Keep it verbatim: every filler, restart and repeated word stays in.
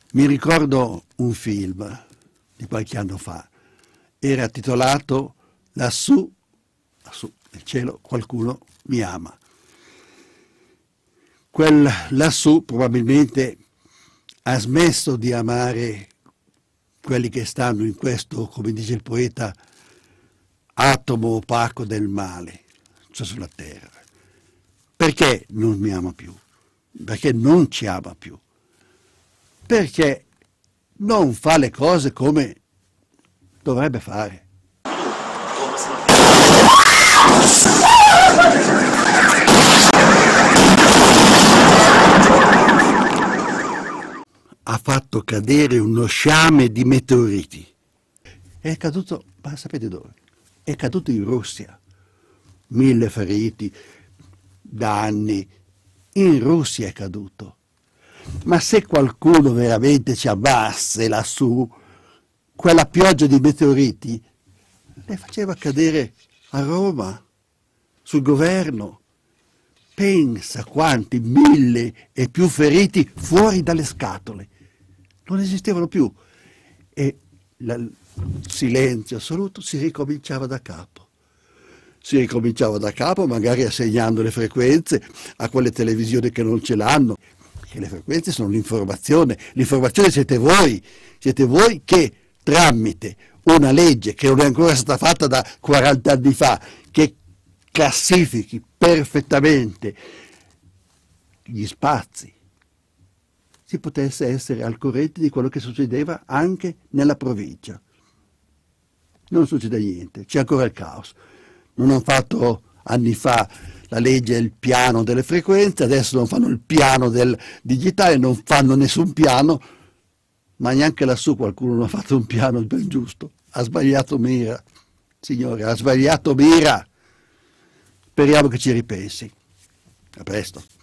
Mi ricordo un film di qualche anno fa, era titolato Lassù, lassù nel cielo qualcuno mi ama. Quel lassù probabilmente ha smesso di amare quelli che stanno in questo, come dice il poeta, atomo opaco del male, cioè sulla terra. Perché non mi ama più? Perché non ci ama più? Perché non fa le cose come dovrebbe fare. Ha fatto cadere uno sciame di meteoriti. È caduto, ma sapete dove? È caduto in Russia. Mille feriti, danni. In Russia è caduto. Ma se qualcuno veramente ci amasse lassù, quella pioggia di meteoriti le faceva cadere a Roma, sul governo. Pensa quanti mille e più feriti fuori dalle scatole. Non esistevano più. E il silenzio assoluto, si ricominciava da capo. Si ricominciava da capo, magari assegnando le frequenze a quelle televisioni che non ce l'hanno. Che le frequenze sono l'informazione, l'informazione siete voi, siete voi che tramite una legge che non è ancora stata fatta da quaranta anni fa, che classifichi perfettamente gli spazi, si potesse essere al corrente di quello che succedeva anche nella provincia. Non succede niente, c'è ancora il caos. Non hanno fatto anni fa la legge e il piano delle frequenze, adesso non fanno il piano del digitale, non fanno nessun piano, ma neanche lassù qualcuno non ha fatto un piano ben giusto. Ha sbagliato mira, signore, ha sbagliato mira. Speriamo che ci ripensi. A presto.